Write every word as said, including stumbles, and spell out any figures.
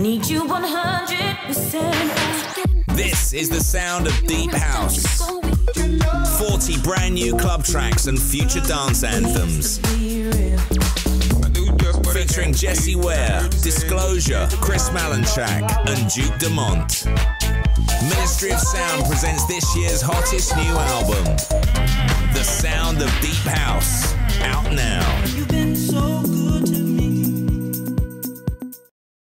Need you one hundred percent. This is the sound of deep house. forty brand new club tracks and future dance anthems. Featuring Jessie Ware, Disclosure, Chris Malinchak, and Duke Dumont. Ministry of Sound presents this year's hottest new album, The Sound of Deep House, out now.